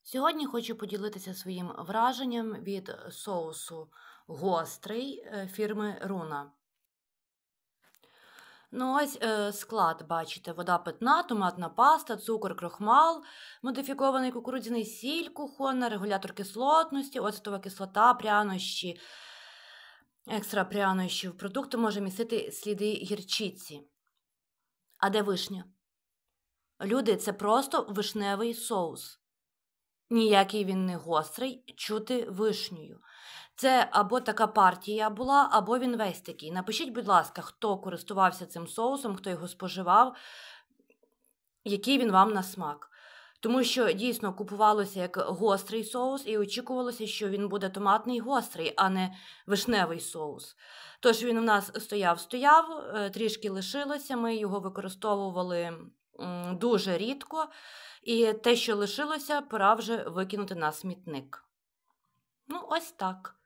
Сьогодні хочу поділитися своїм враженням від соусу гострий фірми Руна. Ну, ось склад, бачите, вода питна, томатна паста, цукор, крохмал, модифікований кукурудзяний сіль кухонна, регулятор кислотності, оцетова кислота, прянощі, екстра прянощі. В продукти може містити сліди гірчиці. А де вишня? Люди, це просто вишневий соус. Ніякий він не гострий, чути вишнею. Це або така партія була, або він весь такий. Напишіть, будь ласка, хто користувався цим соусом, хто його споживав, який він вам на смак. Тому що дійсно купувалося як гострий соус і очікувалося, що він буде томатний гострий, а не вишневий соус. Тож він у нас стояв, трішки лишилося, ми його використовували дуже рідко, і те, що лишилося, пора вже викинути на смітник. Ну, ось так.